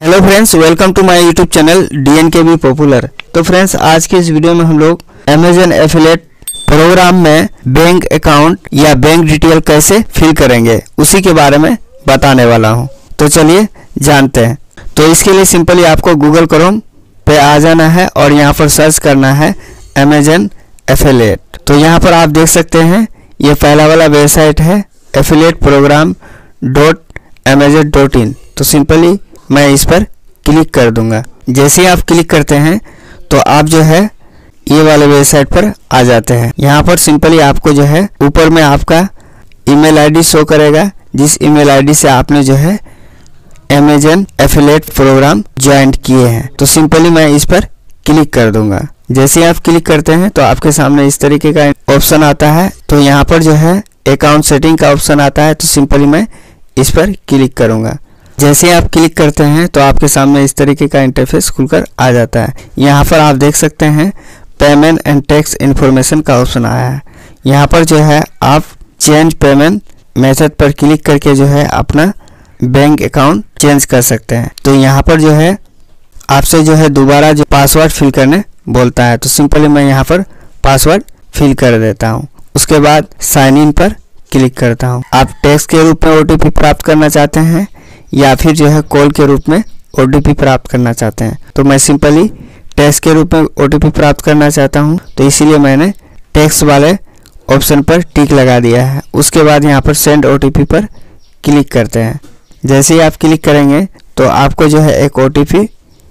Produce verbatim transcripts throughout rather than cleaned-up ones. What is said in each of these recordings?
Hello friends, welcome to my YouTube channel D N K B popular. तो friends, आज के इस video में हम लोग अमेजन एफिलिएट प्रोग्राम में बैंक अकाउंट या बैंक डिटेल कैसे फिल करेंगे उसी के बारे में बताने वाला हूं। तो चलिए जानते हैं। तो इसके लिए सिंपली आपको गूगल क्रोम पे आ जाना है और यहाँ पर सर्च करना है अमेजन एफिलिएट। तो यहाँ पर आप देख सकते हैं ये पहला वाला वेबसाइट है affiliate program dot Amazon dot in. तो सिंपली मैं इस पर क्लिक कर दूंगा। जैसे ही आप क्लिक करते हैं तो आप जो है ये वाले वेबसाइट पर आ जाते हैं। यहाँ पर सिंपली आपको जो है ऊपर में आपका ईमेल आईडी शो करेगा, जिस ईमेल आईडी से आपने जो है अमेजन एफिलिएट प्रोग्राम ज्वाइन किए हैं। तो सिंपली मैं इस पर क्लिक कर दूंगा। जैसे ही आप क्लिक करते हैं तो आपके सामने इस तरीके का ऑप्शन आता है। तो यहाँ पर जो है अकाउंट सेटिंग का ऑप्शन आता है। तो सिंपली मैं इस पर क्लिक करूंगा। जैसे आप क्लिक करते हैं तो आपके सामने इस तरीके का इंटरफेस खुलकर आ जाता है। यहाँ पर आप देख सकते हैं पेमेंट एंड टैक्स इन्फॉर्मेशन का ऑप्शन आया है। यहाँ पर जो है आप चेंज पेमेंट मेथड पर क्लिक करके जो है अपना बैंक अकाउंट चेंज कर सकते हैं। तो यहाँ पर जो है आपसे जो है दोबारा जो पासवर्ड फिल करने बोलता है। तो सिंपली मैं यहाँ पर पासवर्ड फिल कर देता हूँ। उसके बाद साइन इन पर क्लिक करता हूँ। आप टेक्स्ट के रूप में ओ टी पी प्राप्त करना चाहते हैं या फिर जो है कॉल के रूप में ओ टी पी प्राप्त करना चाहते हैं। तो मैं सिंपली टेक्स्ट के रूप में ओ टी पी प्राप्त करना चाहता हूं, तो इसीलिए मैंने टेक्स्ट वाले ऑप्शन पर टिक लगा दिया है। उसके बाद यहां पर सेंड ओ टी पी पर क्लिक करते हैं। जैसे ही आप क्लिक करेंगे तो आपको जो है एक ओ टी पी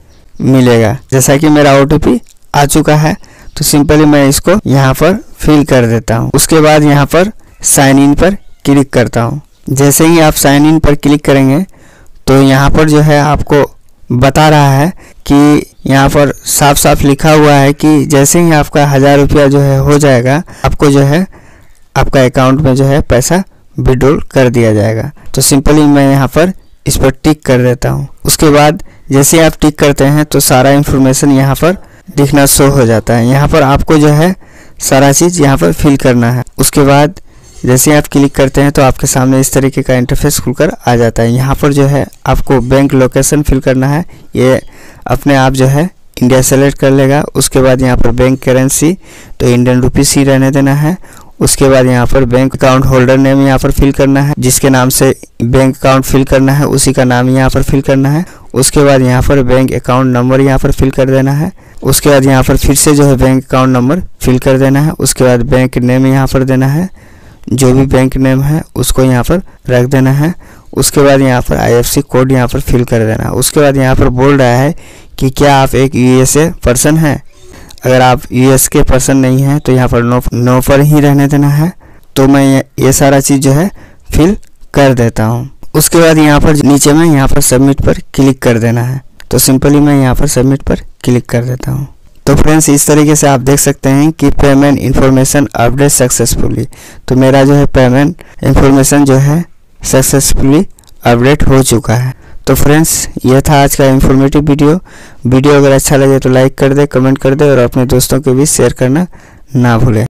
मिलेगा। जैसा कि मेरा ओ टी पी आ चुका है तो सिंपली मैं इसको यहाँ पर फिल कर देता हूँ। उसके बाद यहाँ पर साइन इन पर क्लिक करता हूँ। जैसे ही आप साइन इन पर क्लिक करेंगे तो यहाँ पर जो है आपको बता रहा है कि यहाँ पर साफ साफ लिखा हुआ है कि जैसे ही आपका हज़ार रुपया जो है हो जाएगा, आपको जो है आपका अकाउंट में जो है पैसा विड्रॉल कर दिया जाएगा। तो सिंपली मैं यहाँ पर इस पर टिक कर देता हूँ। उसके बाद जैसे आप टिक करते हैं तो सारा इन्फॉर्मेशन यहाँ पर दिखना शो हो जाता है। यहाँ पर आपको जो है सारा चीज़ यहाँ पर फिल करना है। उसके बाद जैसे आप क्लिक करते हैं तो आपके सामने इस तरीके का इंटरफेस खुलकर आ जाता है। यहाँ पर जो है आपको बैंक लोकेशन फिल करना है। ये अपने आप जो है इंडिया सेलेक्ट कर लेगा। उसके बाद यहाँ पर बैंक करेंसी तो इंडियन रुपीस ही रहने देना है। उसके बाद यहाँ पर बैंक अकाउंट होल्डर नेम यहाँ पर फिल करना है। जिसके नाम से बैंक अकाउंट फिल करना है उसी का नाम यहाँ पर फिल करना है। उसके बाद यहाँ पर बैंक अकाउंट नंबर यहाँ पर फिल कर देना है। उसके बाद यहाँ पर फिर से जो है बैंक अकाउंट नंबर फिल कर देना है। उसके बाद बैंक नेम यहाँ पर देना है, जो भी बैंक नेम है उसको यहाँ पर रख देना है। उसके बाद यहाँ पर आई एफ सी कोड यहाँ पर फिल कर देना है। उसके बाद यहाँ पर बोल रहा है कि क्या आप एक यू एस ए पर्सन हैं। अगर आप यू एस के पर्सन नहीं हैं तो यहाँ पर नो नो पर ही रहने देना है। तो मैं ये, ये सारा चीज़ जो है फिल कर देता हूँ। उसके बाद यहाँ पर नीचे में यहाँ पर सबमिट पर क्लिक कर देना है। तो सिंपली मैं यहाँ पर सबमिट पर क्लिक कर देता हूँ। तो फ्रेंड्स, इस तरीके से आप देख सकते हैं कि पेमेंट इन्फॉर्मेशन अपडेट सक्सेसफुली। तो मेरा जो है पेमेंट इन्फॉर्मेशन जो है सक्सेसफुली अपडेट हो चुका है। तो फ्रेंड्स, यह था आज का इन्फॉर्मेटिव वीडियो। वीडियो अगर अच्छा लगे तो लाइक कर दे, कमेंट कर दे और अपने दोस्तों के बीच शेयर करना ना भूलें।